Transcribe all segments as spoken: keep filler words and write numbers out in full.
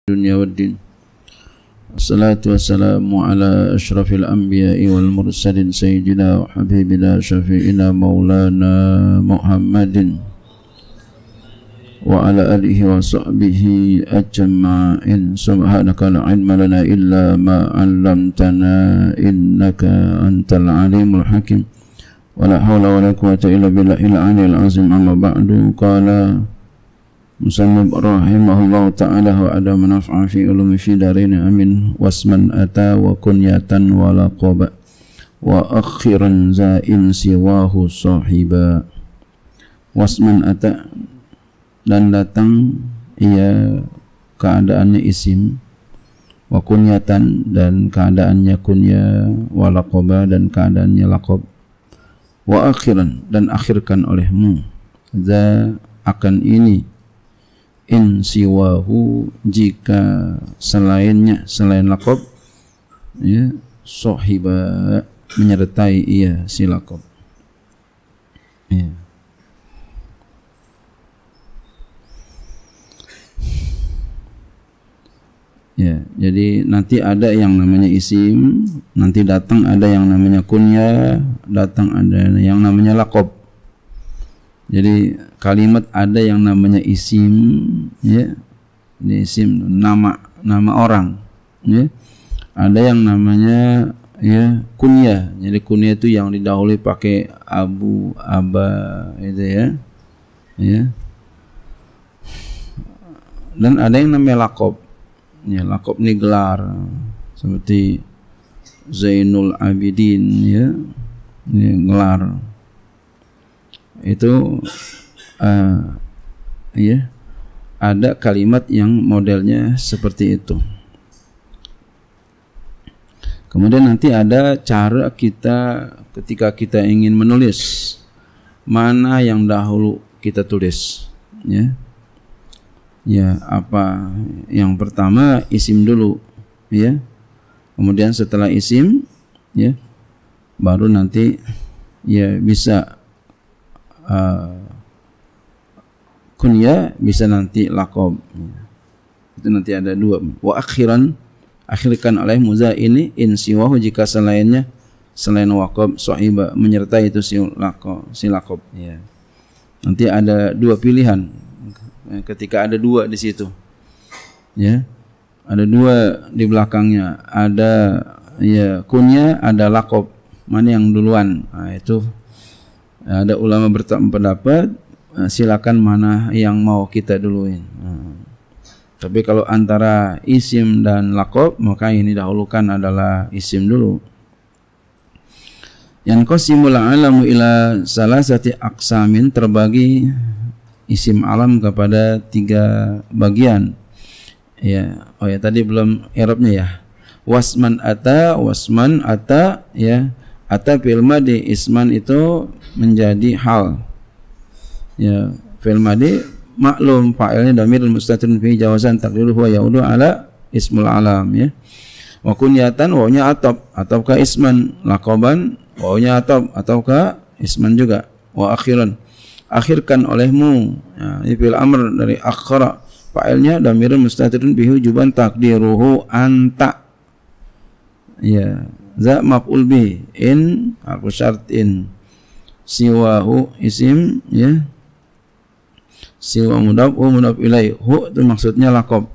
dunia waddin. Assalatu wassalamu ala ashrafil anbiya'i wal mursalin sayyidina wa habibina syafi'ina maulana Muhammadin wa ala alihi wa sahbihi ajma'in. Subhanaka la ilma lana illa ma 'allamtana innaka antal alimul hakim. Wa la hawla wa la quwwata illa billahil aliyyil azim. Amma ba'du. Qala musannif rahimahullah ta'ala wa adam naf'a fi ulumi fi darin amin. Wasman ata wa kunyatan wa laqaba wa akhiran za'in siwahu sahiba. Wasman ata, dan datang ia keadaannya isim, wa kunyatan, dan keadaannya kunya, wa laqaba, dan keadaannya laqab, wa akhiran, dan akhirkan olehmu, za, akan ini, in siwahu, jika selainnya, selain laqab, ya, sohiba, menyertai ia si laqab. Ya. Ya, jadi nanti ada yang namanya isim, nanti datang ada yang namanya kunya, datang ada yang namanya laqab. Jadi kalimat ada yang namanya isim, ya, ini isim nama nama orang, ya. Ada yang namanya ya kunya. Jadi kunya itu yang didahului pakai abu, aba, itu ya, ya. Dan ada yang namanya laqab. Ya, laqab ini gelar seperti Zainul Abidin, ya, ini gelar itu, uh, ya, ada kalimat yang modelnya seperti itu. Kemudian nanti ada cara kita ketika kita ingin menulis, mana yang dahulu kita tulis, ya. Ya, apa yang pertama isim dulu, ya. Kemudian setelah isim, ya, baru nanti ya bisa uh, kunya, bisa nanti laqab. Itu nanti ada dua. Wa akhiran, akhirkan oleh muza ini in siwahu, jika selainnya, selain waqab, sahiba, menyertai itu si laqab, si laqab, ya. Nanti ada dua pilihan. Ketika ada dua di situ, ya, ada dua di belakangnya, ada ya kunya, ada laqab, mana yang duluan? Nah, itu ada ulama berpendapat, silakan mana yang mau kita duluin. Nah, tapi kalau antara isim dan laqab, maka ini dahulukan adalah isim dulu. Yang qasimul alamu ila salasati aqsamin, terbagi isim alam kepada tiga bagian. Ya, oh ya, tadi belum i'rabnya ya. Wasman ata, wasman ata, ya. Ata fil madi, isman itu menjadi hal. Ya, fil madi maklum fa'ilnya dhamirun mustatirun fi jawazan taqdiruhu yaudu ala ismul alam, ya. Wa kunyatan, wawnya atop, ataukah isman, laqaban, wawnya atop, ataukah isman juga. Wa akhiran, akhirkan olehmu, ya, fil amr dari akhara, fa'ilnya dhamirun mustatirun bihi wujuban taqdiruhu anta, ya, za maf'ul bi, in harfu syartin, siwahu isim, ya, siwa mudhaf wa mudhaf ilaih, hu itu maksudnya laqab,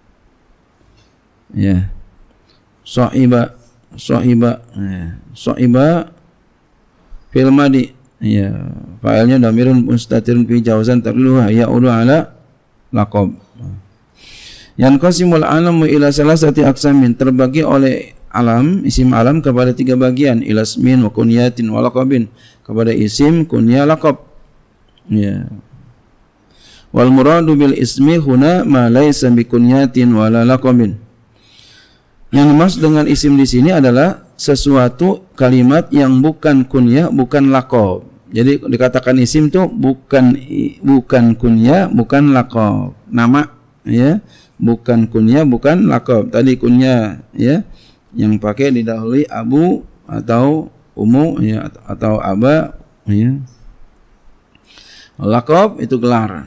ya. Sahiba, sahiba, ya, sahiba fil madi, ya, fa'ilnya dhamirun mustatirun fi jawazan taqdiruhu ya'udu ala laqab. Yang qasimul alamu ila salasati aqsamin, terbagi oleh alam, isim alam kepada tiga bagian, ila ismin wa kunyatin wa laqabin, kepada isim, kunya, laqab, ya. Wal muradu bil ismi huna ma laysa bi kunyatin wa la laqabin. Yang dimaksud dengan isim di sini adalah sesuatu kalimat yang bukan kunyah, bukan laqab. Jadi dikatakan isim itu bukan bukan kunyah, bukan laqab. Nama, ya, bukan kunyah, bukan laqab. Tadi kunyah, ya, yang pakai didahului abu atau umu, ya, atau aba, ya. Laqab itu gelar.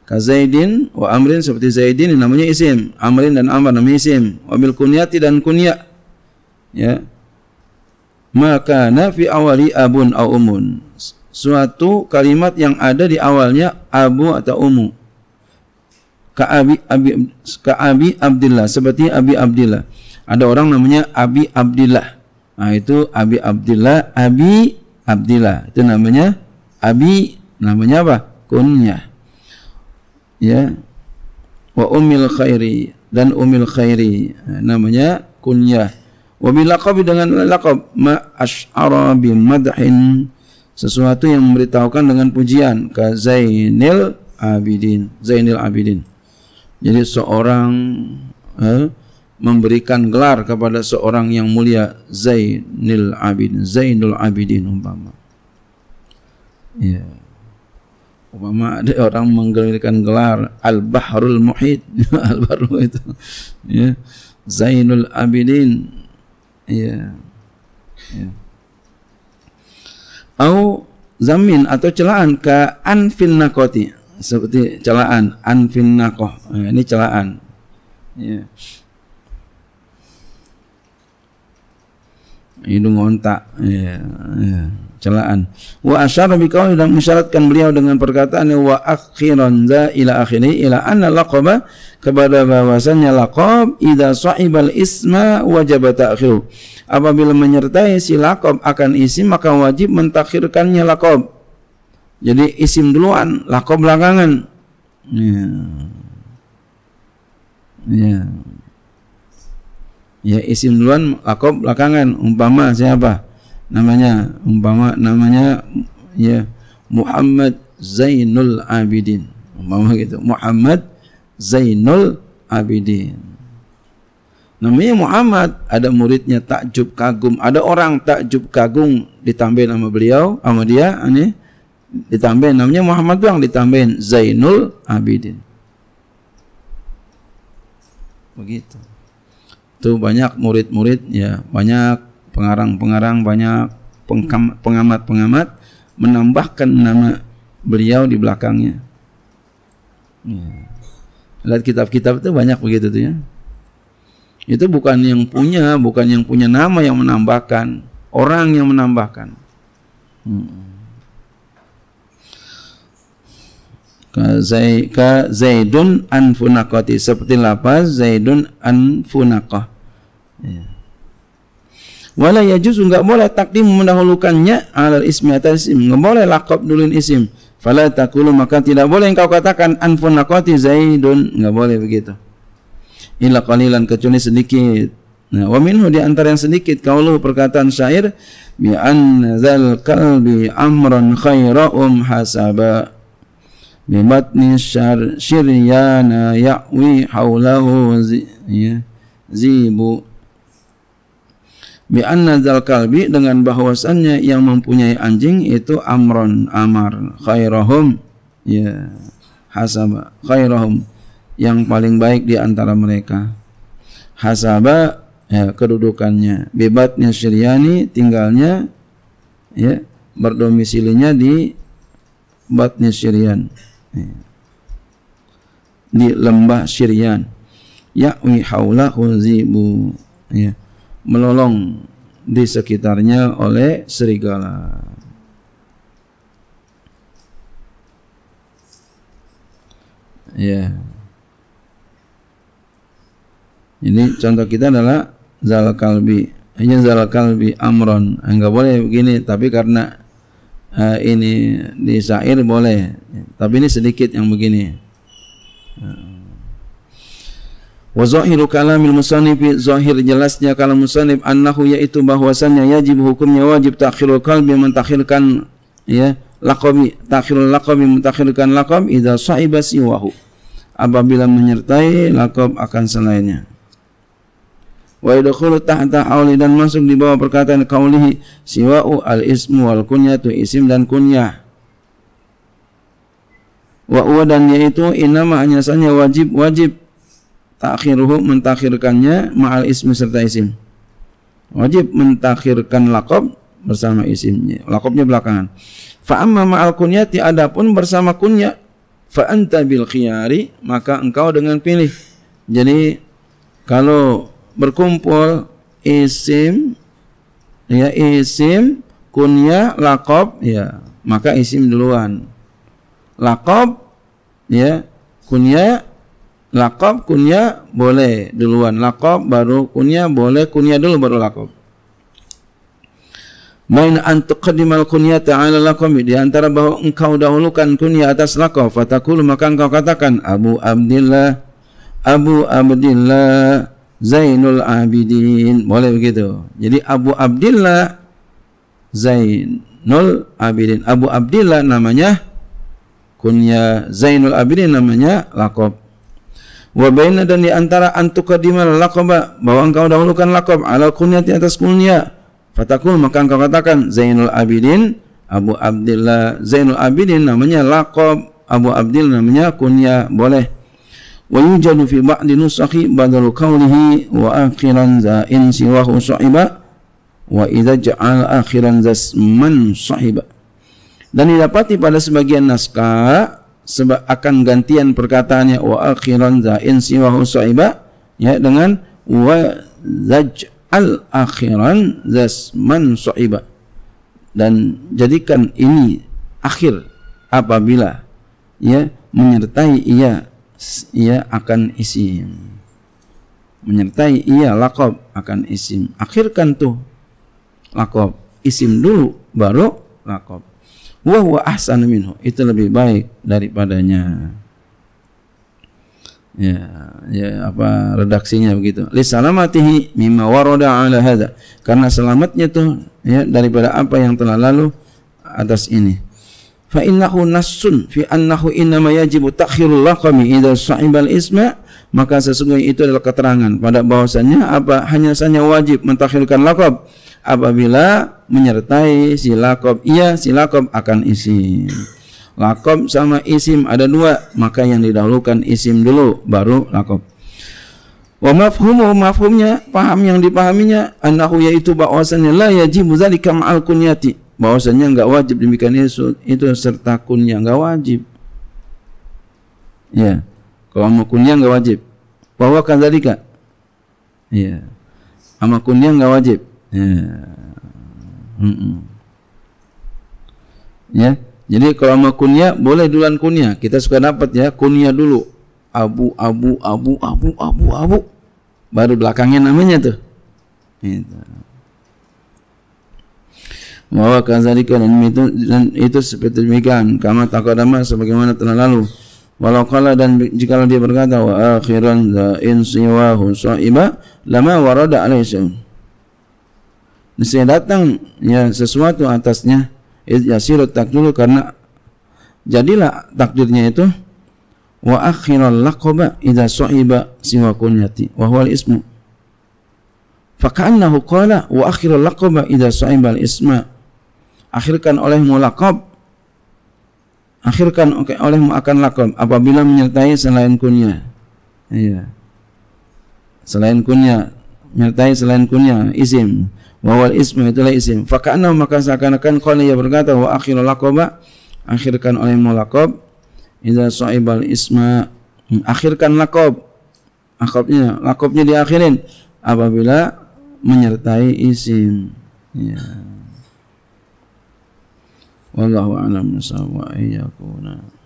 Ka Zaidin wa Amrin, seperti Zaidin namanya isim, Amrin dan Amr namanya isim. Wa bil kunyati, dan kunya. Ya. Maka nafi awali abun au umun. Suatu kalimat yang ada di awalnya abu atau umu. Ka abi abi ka abi Abdillah, seperti Abi Abdillah. Ada orang namanya Abi Abdillah. Nah, itu Abi Abdillah, Abi Abdillah. Itu namanya Abi, namanya apa? Kunyah. Ya. Wa ummil khairi, dan ummil khairi, namanya kunyah. Wa bil laqab, dengan laqab, ma asy'ara bi madhin, sesuatu yang memberitahukan dengan pujian. Ka Zainil Abidin, Zainil Abidin. Jadi seorang eh, memberikan gelar kepada seorang yang mulia, Zainil Abidin, Zainul Abidin umpama. Ya. Umpama ada orang memberikan gelar Al-Bahrul Muhit, Al-Bahrul itu, ya, Zainul Abidin, ya, ya. Au zamin, atau celaan, ka anfin nakoti, seperti celaan anfin nakoh, ya, ini celaan, ya. Hidung ontak, ya, ya. Celaan. Wa asyara biqauli, dan mensyaratkan beliau dengan perkataan wa akhiran za ila akhiri ila anna laqaba, kepada bahwasannya laqab idza sahibal isma wajib ta'khiru, apabila menyertai si laqab akan isim maka wajib mentakhirkannya laqab. Jadi isim duluan, laqab belakangan. Ya. Ya. Ya, isim duluan, laqab belakangan. Umpama siapa? Namanya, umpama namanya ya Muhammad Zainul Abidin. Umpama gitu, Muhammad Zainul Abidin. Namanya Muhammad, ada muridnya takjub kagum, ada orang takjub kagum, ditambahin nama beliau, sama dia, ini ditambahin namanya Muhammad doang, ditambahin Zainul Abidin. Begitu. Itu banyak murid-murid, ya, banyak pengarang-pengarang, banyak pengamat-pengamat menambahkan nama beliau di belakangnya. Ya. Lihat kitab-kitab itu banyak begitu tuh, ya. Itu bukan yang punya, bukan yang punya nama yang menambahkan, orang yang menambahkan. Hmm. Ka Zai, ka Zaidun an funaqati, seperti lafaz Zaidun an funaqah. Ya. Wala yajuz, enggak boleh takdim mendahulukannya alal ismi atas isim, enggak boleh laqab duluin isim. Fala taqulu, maka tidak boleh engkau katakan anfun naqati Zaidun, enggak boleh begitu. Illa qalilan, kecuali sedikit. Nah, wa minhu, di antara yang sedikit, qaulu, perkataan syair, bi an dzal qalbi amran khairahum hasaba bi batni syar syiryana ya'wi haulahu zi, ya, zibu. Bi anna dzal kalbi, dengan bahwasannya yang mempunyai anjing itu amron, amar, khairahum, ya, hasaba, khairahum, yang paling baik di antara mereka. Hasaba, ya, kedudukannya. Bibatnya Syriani, tinggalnya, ya, berdomisilinya di Batnya Syrian, ya, di lembah Syrian. Ya'wi haulahu zibu, ya, melolong di sekitarnya oleh serigala. Ya. Ini contoh kita adalah zal kalbi. Hanya zal kalbi amron. Enggak boleh begini, tapi karena uh, ini di syair boleh. Tapi ini sedikit yang begini. Wa zahiru kalamil musannif, zahir jelasnya kalam musannif, annahu, yaitu bahwasannya yajib, hukumnya wajib takhirul qalbi, mentakhirkan, ya, laqabi, takhirul laqabi, mentakhirkan laqab idza sahiba siwahu, apabila menyertai laqab akan selainnya. Wa yadkhulu tahta hauli, dan masuk di bawah perkataan qaulihi siwa'u al-ismu wal kunyatu, isim dan kunyah. Wa huwa, dan yaitu inama, hanya saja wajib, wajib takhiruhu, mentakhirkannya, ma'al ismi, serta isim. Wajib mentakhirkan laqab bersama isimnya, laqabnya belakangan. Fa amma ma'al kunyati, adapun bersama kunyah, fa anta bil khiyari, maka engkau dengan pilih. Jadi kalau berkumpul isim, ya isim, kunyah, laqab, ya maka isim duluan. Laqab, ya kunyah, laqab, kunyah boleh duluan. Laqab baru kunyah, boleh kunyah dulu baru laqab. Main antuqaddimal kunyata 'ala laqabi, di antara bahwa engkau dahulukan kunyah atas laqab, fatakul, maka engkau katakan Abu Abdillah, Abu Abdillah Zainul Abidin, boleh begitu. Jadi Abu Abdillah Zainul Abidin, Abu Abdillah namanya kunyah, Zainul Abidin namanya laqab. Wa baina, dan di antara antuqaddimal laqaba, bahwa engkau dahulukan laqab 'ala kunyati atas kunyah, fatakul, maka engkau katakan Zainul Abidin, Abu Abdillah Zainul Abidin namanya laqab, Abu Abdillah namanya kunyah, boleh. Wa yujadu fi ba'di nusakhi badalu qawlihi wa akhiran za'in siwahu sahiba wa idza ja'al akhiran zasman sahiba. Dan didapati pada sebagian naskah sebab akan gantian perkataannya wa akhiran za'in siwahu sahiba, ya dengan wa zaj al akhiran zasman sahiba, dan jadikan ini akhir apabila ya menyertai ia ia akan isim, menyertai ia laqab akan isim. Akhirkan tuh laqab, isim dulu baru laqab. Wa huwa ahsanu minhu, itu lebih baik daripadanya. Ya, ya apa redaksinya begitu. Li salamatihi mimma warada ala hadza, karena selamatnya tuh ya daripada apa yang telah lalu atas ini. Fa innahu nassun fi annahu innama yajibu ta'khirul laqami idza sa'ibal isma, maka sesungguhnya itu adalah keterangan pada bahwasannya apa hanya saja wajib mentakhirkan laqab apabila menyertai si laqab ia si laqab akan isim. Laqab sama isim ada dua, maka yang didahulukan isim dulu baru laqab. Wa mafhumu, mafhumnya, paham yang dipahaminya, annahu yaitu bahwasannya la yajibu zalika ma'al kunyati, bahwasannya enggak wajib demikian itu, itu serta kunyah, enggak wajib. Ya. Kalau mau kunyah enggak wajib. Bahwa kadzalika. Ya. Sama kunyah enggak wajib. Ya. Heeh. Ya. Jadi kalau mau kunyah boleh duluan kunyah. Kita suka dapat ya kunyah dulu. Abu Abu Abu Abu Abu Abu. Baru belakangnya namanya tuh. Itu. Bahwa kadzalika, dan itu dan itu seperti demikian kama taqaddama sebagaimana telah lalu. Walau qala, dan jikalau dia berkata wa akhiran za'in siwahu sahiba lama warada alaihi syai'un. Niscaya datang ya sesuatu atasnya yasirut takdiru, karena jadilah takdirnya itu wa akhiral laqaba idza sahiba siwa kunyati wa huwal ismu, fa ka'annahu qala wa akhiral laqaba idza sahiba al isma, akhirkan olehmu laqab, akhirkan olehmu akan laqab apabila menyertai selain kunyah. Iya, selain kunyah, menyertai selain kunyah isim. Wawal ismu itulah isim. Faka'annahu, maka seakan-akan qala ia berkata wa akhirul laqaba, akhirkan olehmu laqab idza sahibal isma, akhirkan laqab, laqabnya laqabnya diakhirin apabila menyertai isim. Ya. Wallahu a'lam bishawab wa iyyakum.